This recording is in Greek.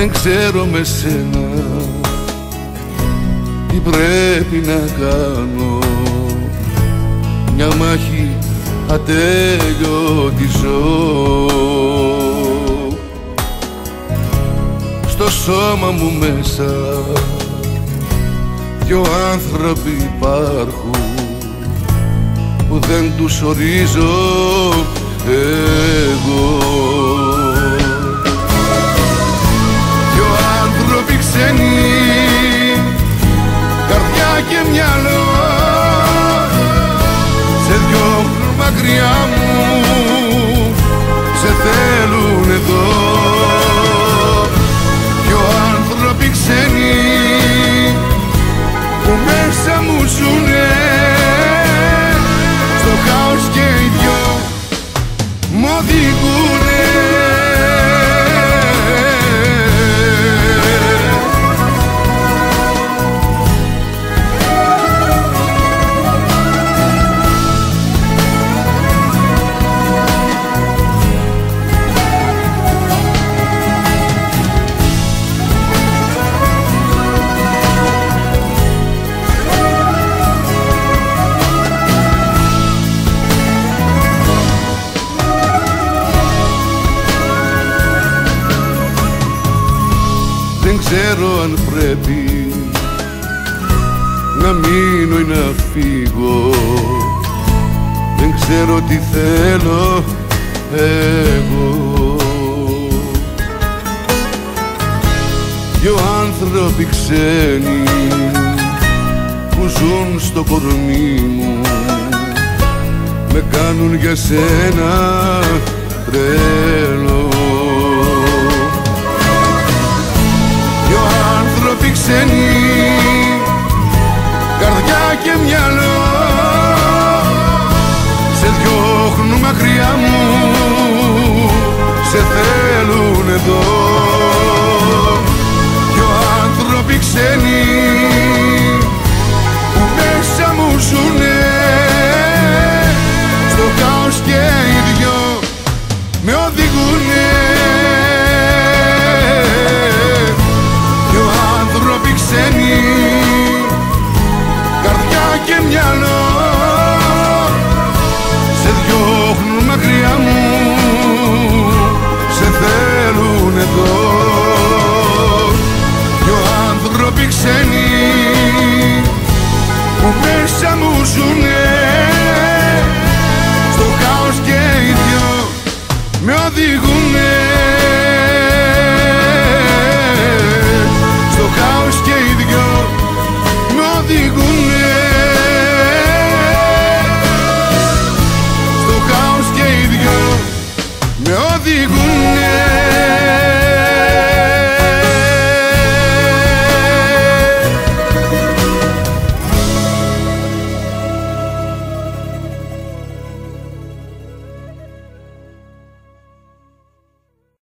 Δεν ξέρω με σένα τι πρέπει να κάνω. Μια μάχη ατέλειωτη ζω. Στο σώμα μου μέσα δυο άνθρωποι υπάρχουν που δεν τους ορίζω εγώ. Δυο άνθρωποι ξένοι, καρδιά και μυαλό, σε διώχνουν μακριά μου, σε θέλουν εδώ. Δυο άνθρωποι ξένοι που μέσα μου ζουνε, στο χάος και οι δυο μ' οδηγουνε. Δεν ξέρω αν πρέπει να μείνω ή να φύγω. Δεν ξέρω τι θέλω εγώ. Δυο άνθρωποι ξένοι που ζουν στο κορμί μου με κάνουν για σένα τρέλο. Άνθρωποι ξένοι, καρδιά και μυαλό, σε διώχνουν μακριά μου, σε θέλουν εδώ. Δυο άνθρωποι ξένοι